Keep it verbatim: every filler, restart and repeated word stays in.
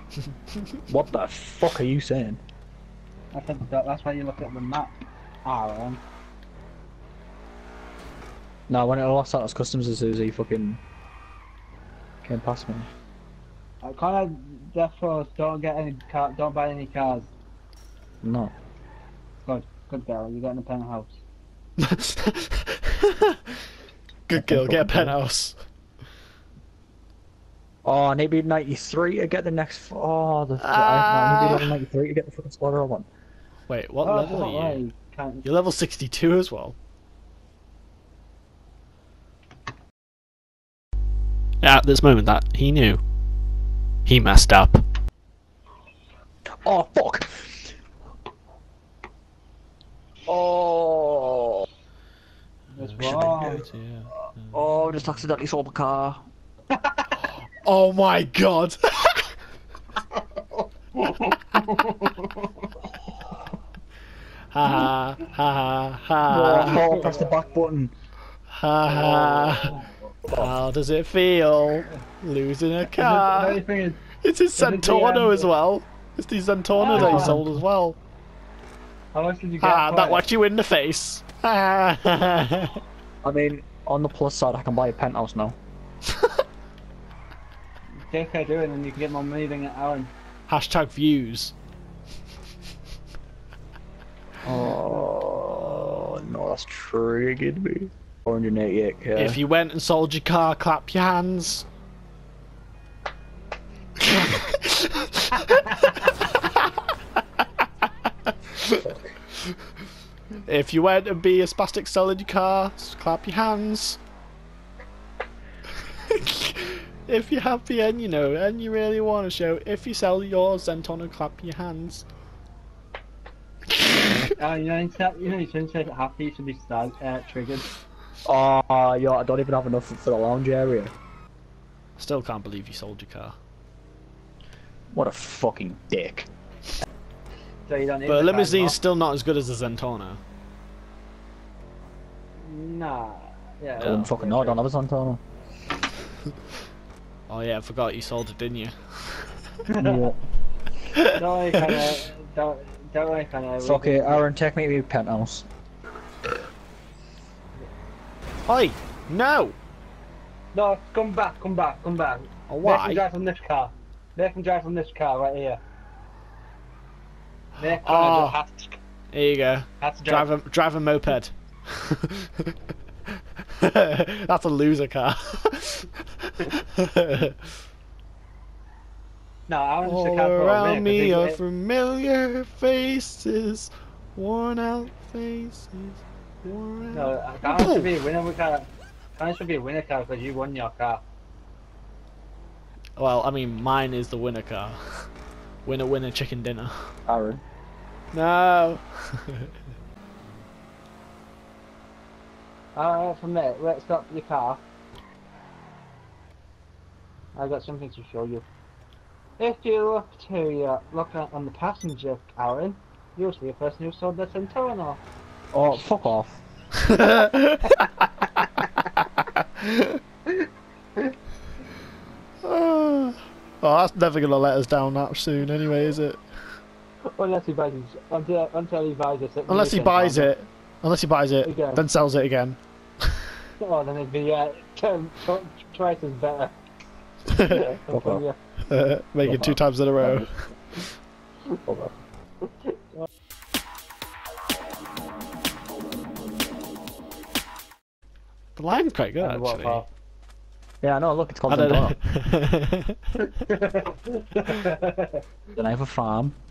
What the fuck are you saying? I think that, that's why you look at the map, Aaron. No, when it lost out as customs as soon as he fucking came past me. I kind of therefore don't get any car, don't buy any cars. No. Good, good girl. You got in a penthouse. Good girl, get a penthouse. Oh, I need to be ninety-three to get the next. Oh, the. Ah. I need to be level ninety-three to get the fucking slaughter one. Wait, what Oh, level that's are not you? right. Can't- You're level sixty-two as well. At this moment, that he knew. He messed up. Oh fuck! Oh. What's Uh, wrong? yeah. Oh, I just accidentally sold the car. Oh my god! Ha ha ha ha Oh, press the back button. ha ha. How does it feel losing a The car? only thing is, It's his is it the, Zentorno um, as well. It's the Zentorno that he Ah. sold as well. how much did you get? Ah, for that it? whacked you in the face. Hashtag I mean, on the plus side, I can buy a penthouse now. Take care, do it, and then you can get more money than Aaron. views. Oh no, that's triggered me. four hundred eighty-eight k. If you went and sold your car, clap your hands. If you went and be a spastic selling your car, clap your hands. If you're happy and you know and you really want to show, if you sell yours, Zentorno, clap your hands. Uh, you know, instead, you know, you shouldn't say happy, you should be sad, uh, triggered. Oh, yo, I don't even have enough for the lounge area. Still can't believe you sold your car. What a fucking dick. So you don't need But a the car limousine's still not as good as a Zentorno. anymore. Nah. Yeah. I wouldn't fucking know, I don't have a Santana. Oh yeah, I forgot you sold it, didn't you? Yeah. Don't worry, kinda, don't, don't worry, kinda. Fuck it, Aaron, take me to your penthouse. Oi! No! No, come back, come back, come back. Oh, Make why? him drive from this car. Make him drive from this car right here. Make him Oh. have to, Here you go. have to drive. Drive a, drive a moped. That's a loser car. No, Aaron's the All car for a around minute, me 'cause are he- familiar faces, worn out faces, worn No, out. Aaron should be a winner. We can't. Aaron should be a winner car because you won your car. Well, I mean, mine is the winner car. Winner, winner, chicken dinner. Aaron. No. Alright, from there, let's stop your car. I got something to show you. If you look to your look at, on the passenger, Aaron, you'll see a person who sold the Zentorno. Oh, fuck off. Oh, that's never gonna let us down that soon, anyway, is it? Unless he buys it, until, until he buys it. Unless he buys it. Unless he buys it, Again. then sells it again. Oh, then it'd be uh, ten, tw- twice as better. Fuck off. Make it two times in a row. Fuck off. The line's quite good, And the actually. waterfall. Yeah, I know, look, it's called I don't Santana. know. Then I have a farm.